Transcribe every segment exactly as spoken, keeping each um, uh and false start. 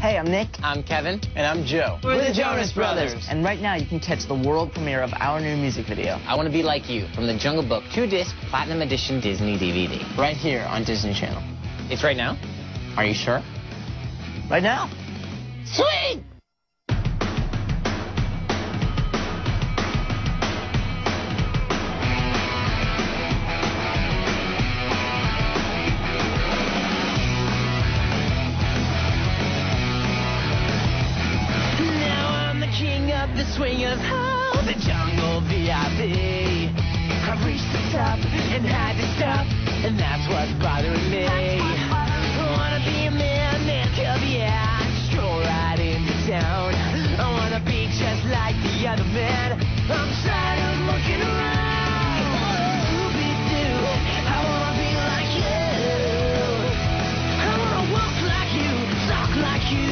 Hey, I'm Nick. I'm Kevin. And I'm Joe. We're, We're the Jonas Brothers. Brothers. And right now you can catch the world premiere of our new music video, I Want to Be Like You, from the Jungle Book two-disc Platinum Edition Disney D V D. right here on Disney Channel. It's right now? Are you sure? Right now. Sweet! The swing of how the jungle V I P. I've reached the top and had to stop, and that's what's bothering me. I wanna be a man, man, cub, yeah. Stroll right into town. I wanna be just like the other men. I'm tired of looking around. Scooby-Doo, I wanna be like you. I wanna walk like you, talk like you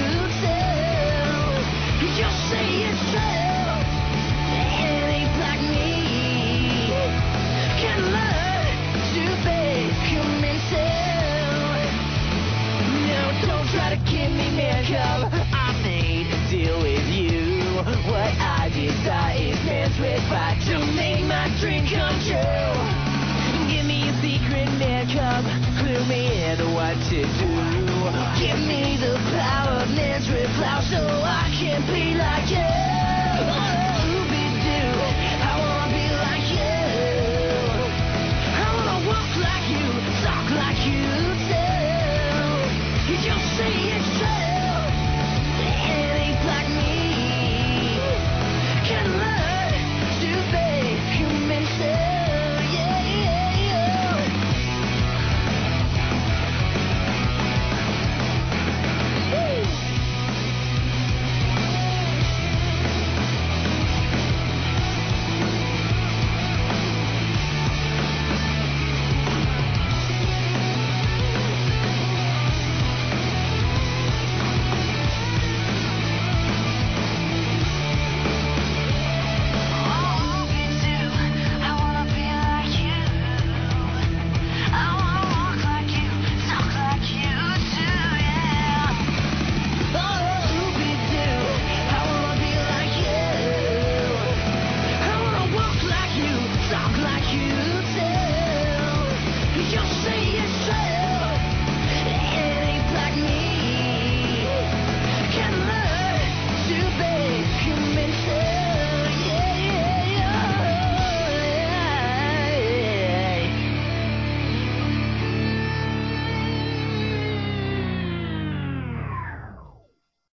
too. Just say it's true. I made a deal with you. What I desire is man's fight to make my dream come true. Give me a secret, man, come clue me in what to do. Give me the power of man's flower so I can be like you.